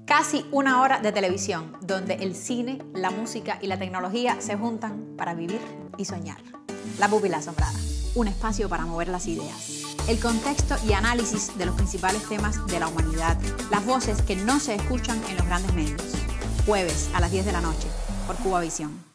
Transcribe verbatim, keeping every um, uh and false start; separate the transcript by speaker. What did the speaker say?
Speaker 1: Casi una hora de televisión, donde el cine, la música y la tecnología se juntan para vivir y soñar. La Pupila Asombrada, un espacio para mover las ideas. El contexto y análisis de los principales temas de la humanidad. Las voces que no se escuchan en los grandes medios. Jueves a las diez de la noche, por Cuba Visión.